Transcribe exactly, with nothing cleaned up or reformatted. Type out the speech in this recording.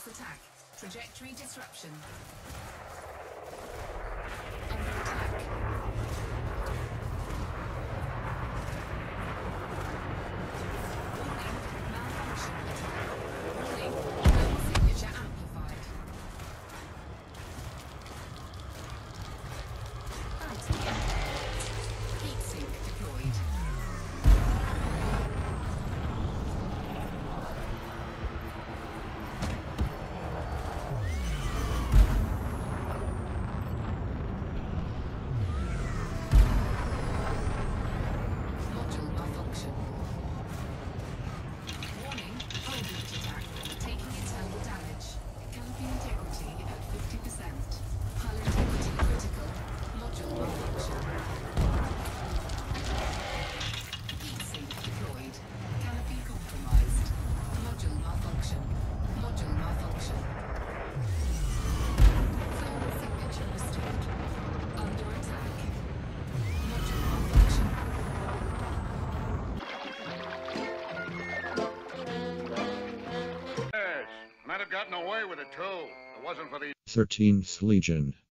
False attack. Trajectory disruption. Under attack. Warning, malfunction attack. Warning, thermal signature amplified. Bounty impaired. Heat sink deployed. Might have gotten away with it too. It wasn't for the thirteenth Legion.